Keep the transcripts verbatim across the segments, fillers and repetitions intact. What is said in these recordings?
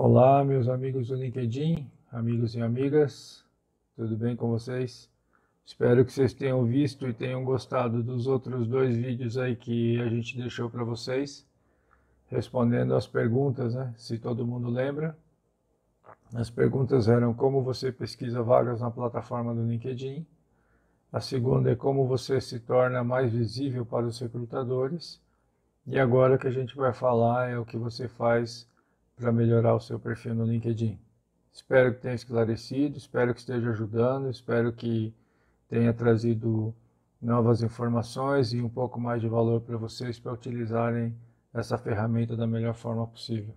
Olá, meus amigos do LinkedIn, amigos e amigas, tudo bem com vocês? Espero que vocês tenham visto e tenham gostado dos outros dois vídeos aí que a gente deixou para vocês, respondendo as perguntas, né? Se todo mundo lembra. As perguntas eram como você pesquisa vagas na plataforma do LinkedIn. A segunda é como você se torna mais visível para os recrutadores. E agora o que a gente vai falar é o que você faz para melhorar o seu perfil no LinkedIn. Espero que tenha esclarecido, espero que esteja ajudando, espero que tenha trazido novas informações e um pouco mais de valor para vocês para utilizarem essa ferramenta da melhor forma possível.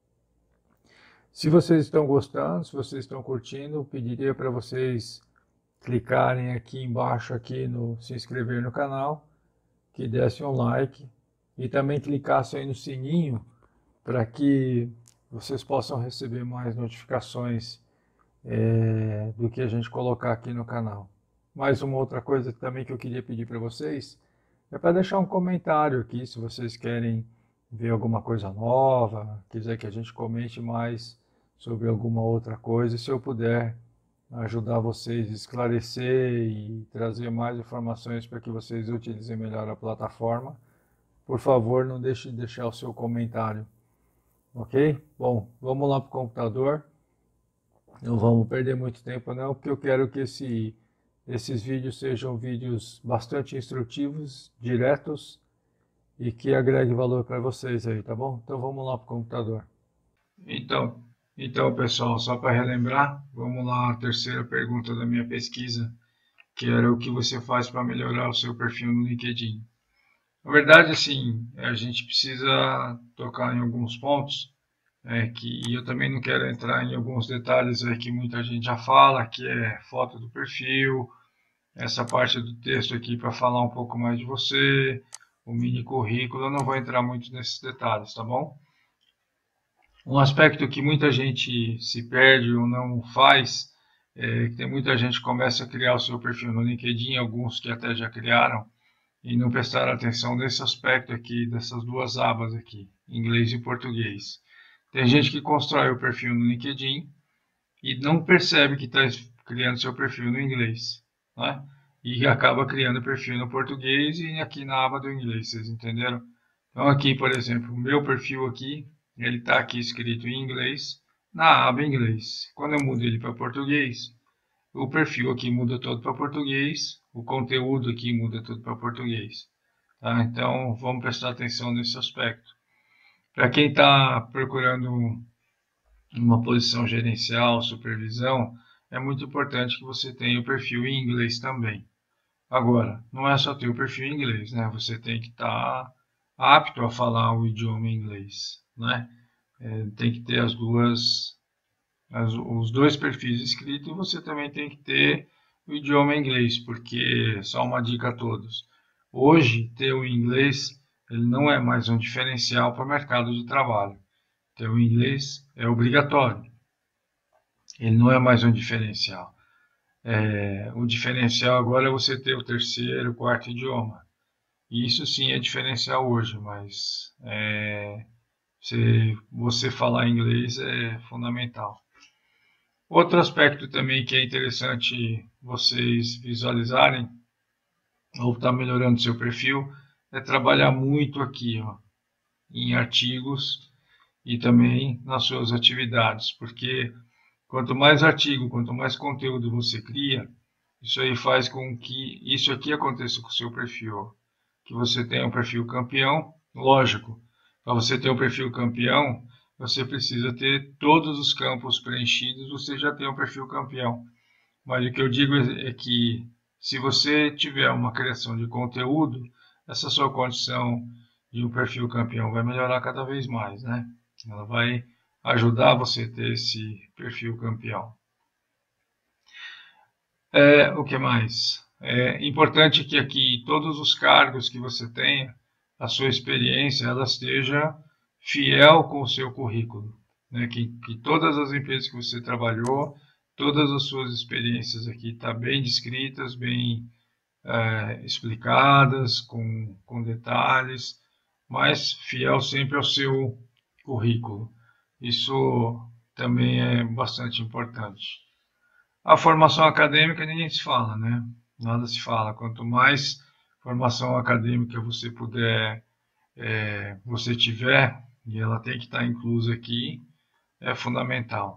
Se vocês estão gostando, se vocês estão curtindo, eu pediria para vocês clicarem aqui embaixo aqui no se inscrever no canal, que dessem um like e também clicassem aí no sininho para que vocês possam receber mais notificações é, do que a gente colocar aqui no canal. Mais uma outra coisa também que eu queria pedir para vocês é para deixar um comentário aqui se vocês querem ver alguma coisa nova, quiser que a gente comente mais sobre alguma outra coisa, se eu puder ajudar vocês a esclarecer e trazer mais informações para que vocês utilizem melhor a plataforma, por favor, não deixe de deixar o seu comentário. Ok? Bom, vamos lá para o computador. Não vamos perder muito tempo não, porque eu quero que esse, esses vídeos sejam vídeos bastante instrutivos, diretos e que agregue valor para vocês aí, tá bom? Então vamos lá para o computador. Então, então pessoal, só para relembrar, vamos lá à terceira pergunta da minha pesquisa, que era o que você faz para melhorar o seu perfil no LinkedIn. Na verdade, assim, a gente precisa tocar em alguns pontos, é, que eu também não quero entrar em alguns detalhes é, que muita gente já fala, que é foto do perfil, essa parte do texto aqui para falar um pouco mais de você, o mini currículo, eu não vou entrar muito nesses detalhes, tá bom? Um aspecto que muita gente se perde ou não faz, é que tem muita gente que começa a criar o seu perfil no LinkedIn, alguns que até já criaram, e não prestaram atenção nesse aspecto aqui, dessas duas abas aqui, inglês e português. Tem gente que constrói o perfil no LinkedIn e não percebe que está criando seu perfil no inglês, né? E acaba criando perfil no português e aqui na aba do inglês, vocês entenderam? Então aqui, por exemplo, o meu perfil aqui, ele está aqui escrito em inglês, na aba inglês. Quando eu mudo ele para português, o perfil aqui muda todo para português, o conteúdo aqui muda tudo para português. Tá? Então vamos prestar atenção nesse aspecto. Para quem está procurando uma posição gerencial, supervisão, é muito importante que você tenha o perfil em inglês também. Agora, não é só ter o perfil em inglês, né? Você tem que estar apto a falar o idioma inglês, né? É, tem que ter as duas, as, os dois perfis escritos e você também tem que ter o idioma inglês, porque, só uma dica a todos, hoje ter o inglês ele não é mais um diferencial para o mercado de trabalho. Ter o inglês é obrigatório. Ele não é mais um diferencial. É, o diferencial agora é você ter o terceiro, o quarto idioma. E isso sim é diferencial hoje, mas é, se você falar inglês é fundamental. Outro aspecto também que é interessante vocês visualizarem, ou estar tá melhorando seu perfil, é trabalhar muito aqui, ó, em artigos e também nas suas atividades, porque quanto mais artigo, quanto mais conteúdo você cria, isso aí faz com que isso aqui aconteça com o seu perfil. Que você tenha um perfil campeão, lógico, para você ter um perfil campeão, você precisa ter todos os campos preenchidos, você já tem um perfil campeão. Mas o que eu digo é que se você tiver uma criação de conteúdo, essa sua condição de um perfil campeão vai melhorar cada vez mais, né? Ela vai ajudar você a ter esse perfil campeão. É, o que mais? É importante que aqui todos os cargos que você tenha, a sua experiência, ela esteja fiel com o seu currículo. Né? Que, que todas as empresas que você trabalhou, todas as suas experiências aqui estão tá bem descritas, bem é, explicadas, com, com detalhes, mas fiel sempre ao seu currículo. Isso também é bastante importante. A formação acadêmica ninguém se fala, né? Nada se fala. Quanto mais formação acadêmica você puder, é, você tiver, e ela tem que estar inclusa aqui, é fundamental.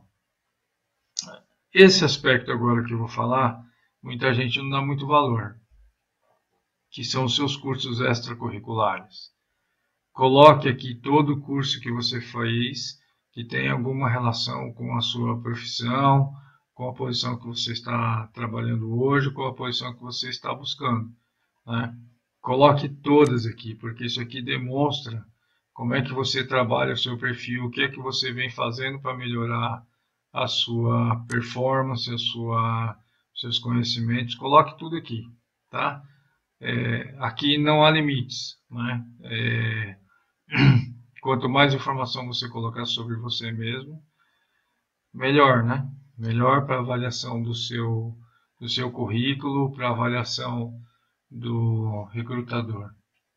Esse aspecto agora que eu vou falar, muita gente não dá muito valor, que são os seus cursos extracurriculares. Coloque aqui todo o curso que você fez, que tem alguma relação com a sua profissão, com a posição que você está trabalhando hoje, com a posição que você está buscando, né? Coloque todas aqui, porque isso aqui demonstra como é que você trabalha o seu perfil, o que é que você vem fazendo para melhorar a sua performance, a sua, seus conhecimentos. Coloque tudo aqui, tá? É, aqui não há limites, né? É, quanto mais informação você colocar sobre você mesmo, melhor, né? Melhor para avaliação do seu, do seu currículo, para avaliação do recrutador.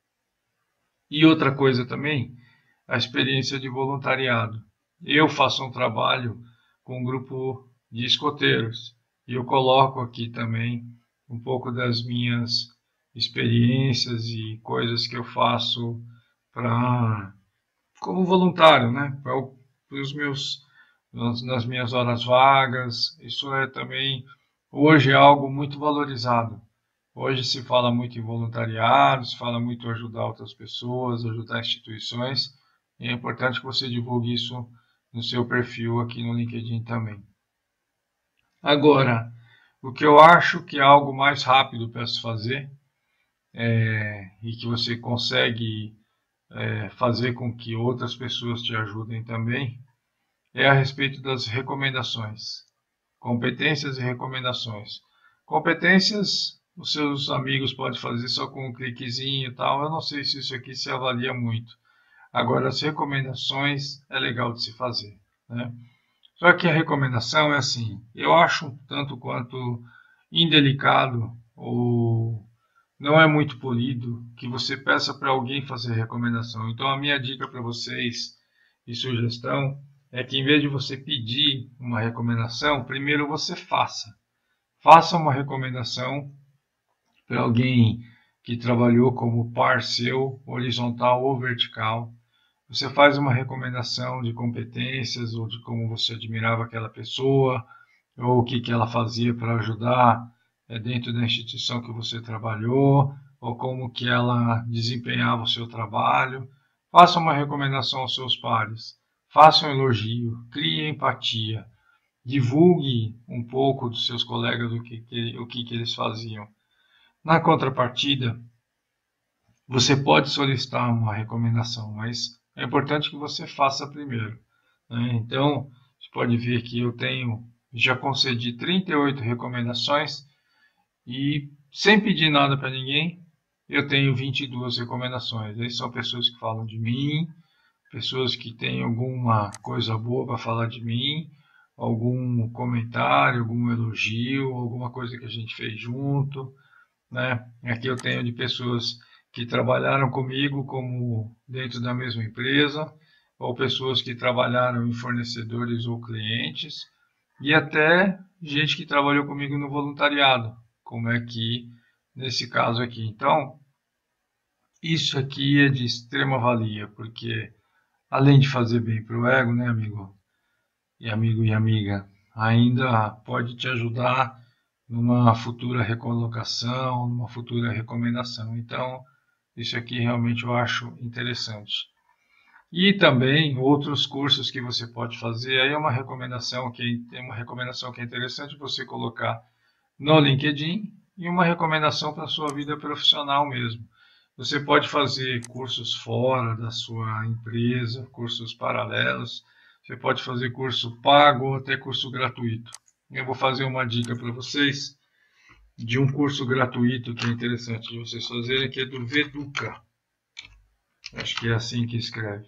E outra coisa também, a experiência de voluntariado. Eu faço um trabalho com um grupo de escoteiros e eu coloco aqui também um pouco das minhas experiências e coisas que eu faço para como voluntário, né? Para os meus nas minhas horas vagas. Isso é também hoje é algo muito valorizado. Hoje se fala muito em voluntariado, se fala muito em ajudar outras pessoas, ajudar instituições, e é importante que você divulgue isso no seu perfil aqui no LinkedIn também. Agora, o que eu acho que é algo mais rápido para se fazer, é, e que você consegue é, fazer com que outras pessoas te ajudem também, é a respeito das recomendações. Competências e recomendações. Competências, os seus amigos podem fazer só com um cliquezinho e tal. Eu não sei se isso aqui se avalia muito. Agora, as recomendações é legal de se fazer, né? Só que a recomendação é assim, eu acho um tanto quanto indelicado ou não é muito polido que você peça para alguém fazer recomendação. Então, a minha dica para vocês e sugestão é que em vez de você pedir uma recomendação, primeiro você faça. Faça uma recomendação para alguém que trabalhou como par seu, horizontal ou vertical. Você faz uma recomendação de competências ou de como você admirava aquela pessoa, ou o que, que ela fazia para ajudar é, dentro da instituição que você trabalhou, ou como que ela desempenhava o seu trabalho. Faça uma recomendação aos seus pares. Faça um elogio, crie empatia, divulgue um pouco dos seus colegas do que, que, o que, que eles faziam. Na contrapartida, você pode solicitar uma recomendação, mas é importante que você faça primeiro, né? Então, você pode ver que eu tenho, já concedi trinta e oito recomendações e sem pedir nada para ninguém, eu tenho vinte e duas recomendações. Aí são pessoas que falam de mim, pessoas que têm alguma coisa boa para falar de mim, algum comentário, algum elogio, alguma coisa que a gente fez junto, né? Aqui eu tenho de pessoas que trabalharam comigo como dentro da mesma empresa, ou pessoas que trabalharam em fornecedores ou clientes, e até gente que trabalhou comigo no voluntariado, como é que nesse caso aqui. Então, isso aqui é de extrema valia, porque além de fazer bem para o ego, né, amigo e amigo e amiga, ainda pode te ajudar numa futura recolocação, numa futura recomendação. Então, isso aqui realmente eu acho interessante. E também outros cursos que você pode fazer. Aí é uma recomendação que é uma recomendação que é interessante você colocar no LinkedIn e uma recomendação para a sua vida profissional mesmo. Você pode fazer cursos fora da sua empresa, cursos paralelos. Você pode fazer curso pago ou até curso gratuito. Eu vou fazer uma dica para vocês de um curso gratuito que é interessante de vocês fazerem, que é do Veduca. Acho que é assim que escreve.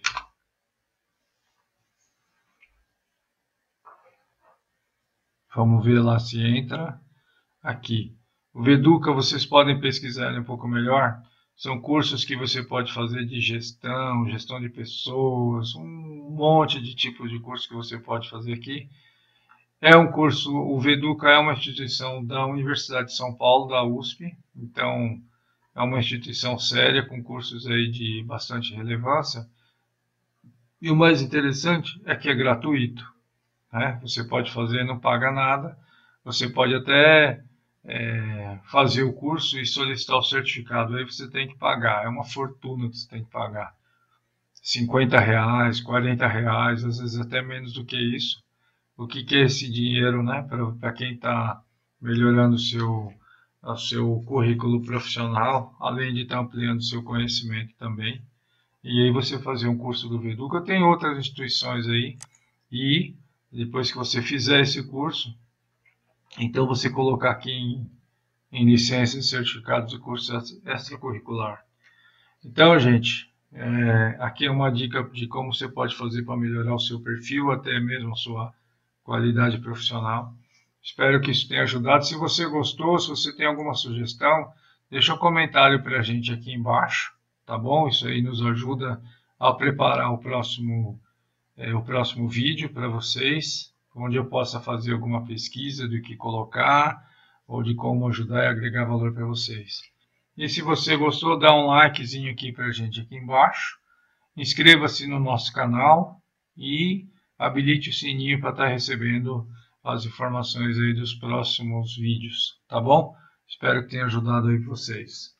Vamos ver lá se entra aqui. O Veduca, vocês podem pesquisar um pouco melhor. São cursos que você pode fazer de gestão, gestão de pessoas, um um monte de tipos de curso que você pode fazer aqui. É um curso, o Veduca é uma instituição da Universidade de São Paulo, da U S P, então é uma instituição séria com cursos aí de bastante relevância. E o mais interessante é que é gratuito, né? Você pode fazer, não paga nada. Você pode até é, fazer o curso e solicitar o certificado. Aí você tem que pagar, é uma fortuna que você tem que pagar. cinquenta reais, quarenta reais, às vezes até menos do que isso. O que, que é esse dinheiro, né? Para quem está melhorando o seu, o seu currículo profissional, além de estar tá ampliando o seu conhecimento também. E aí você fazer um curso do Veduca, tem outras instituições aí, e depois que você fizer esse curso, então você colocar aqui em, em licenças e certificados de curso extracurricular. Então, gente, é, aqui é uma dica de como você pode fazer para melhorar o seu perfil, até mesmo a sua qualidade profissional. Espero que isso tenha ajudado. Se você gostou, se você tem alguma sugestão, deixa um comentário para a gente aqui embaixo, tá bom? Isso aí nos ajuda a preparar o próximo, é, o próximo vídeo para vocês, onde eu possa fazer alguma pesquisa do que colocar ou de como ajudar e agregar valor para vocês. E se você gostou, dá um likezinho aqui para a gente aqui embaixo. Inscreva-se no nosso canal e habilite o sininho para estar recebendo as informações aí dos próximos vídeos, tá bom? Espero que tenha ajudado aí vocês.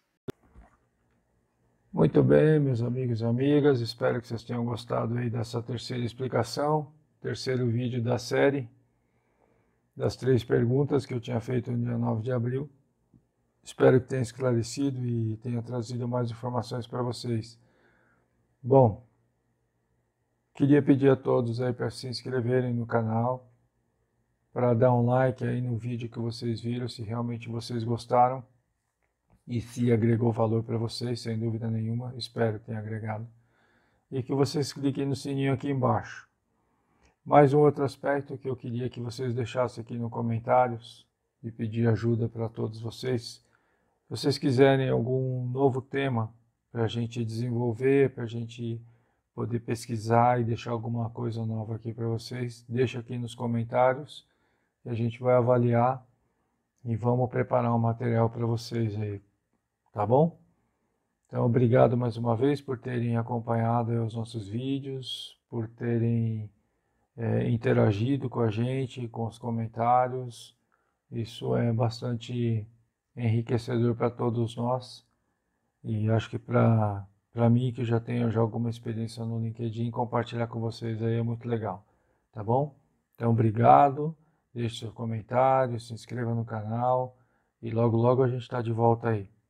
Muito bem, meus amigos e amigas, espero que vocês tenham gostado aí dessa terceira explicação, terceiro vídeo da série, das três perguntas que eu tinha feito no dia nove de abril. Espero que tenha esclarecido e tenha trazido mais informações para vocês. Bom, queria pedir a todos aí para se inscreverem no canal, para dar um like aí no vídeo que vocês viram, se realmente vocês gostaram e se agregou valor para vocês, sem dúvida nenhuma, espero que tenha agregado. E que vocês cliquem no sininho aqui embaixo. Mais um outro aspecto que eu queria que vocês deixassem aqui nos comentários e pedir ajuda para todos vocês. Se vocês quiserem algum novo tema para a gente desenvolver, para a gente poder pesquisar e deixar alguma coisa nova aqui para vocês, deixa aqui nos comentários e a gente vai avaliar e vamos preparar um material para vocês aí, tá bom? Então, obrigado mais uma vez por terem acompanhado os nossos vídeos, por terem é, interagido com a gente, com os comentários. Isso é bastante enriquecedor para todos nós e acho que para para mim, que já tenho já alguma experiência no LinkedIn, compartilhar com vocês aí é muito legal, tá bom? Então, obrigado, deixe seu comentário, se inscreva no canal e logo logo a gente está de volta aí.